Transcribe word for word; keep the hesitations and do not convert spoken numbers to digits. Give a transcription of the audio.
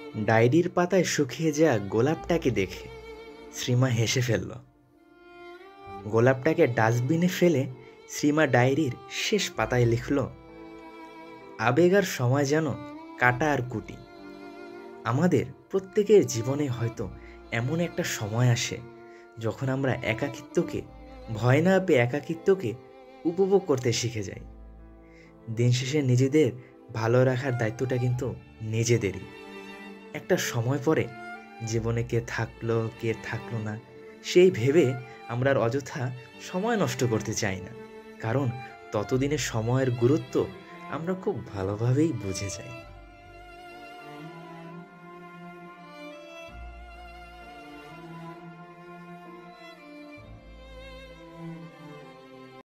ডায়েরির পাতায় শুকিয়ে যাওয়া গোলাপটাকে দেখে শ্রীমা হেসে ফেলল। গোলাপটাকে ডাস্টবিনে ফেলে শ্রীমা ডায়েরির শেষ পাতায় লিখল, আবেগ আর সময় যেন কাটা আর কুটি। আমাদের প্রত্যেকের জীবনে হয়তো এমন একটা সময় আসে যখন আমরা একাকিত্বকে ভয় না পেয়ে একাকিত্বকে উপভোগ করতে শিখে যাই। দিন শেষে নিজেদের ভালো রাখার দায়িত্বটা কিন্তু নিজেদেরই। একটা সময় পরে জীবনে কে থাকলো কে থাকলো না সেই ভেবে আমরা আর অযথা সময় নষ্ট করতে চাই না, কারণ ততদিনে সময়ের গুরুত্ব আমরা খুব ভালোভাবেই বুঝে যাই।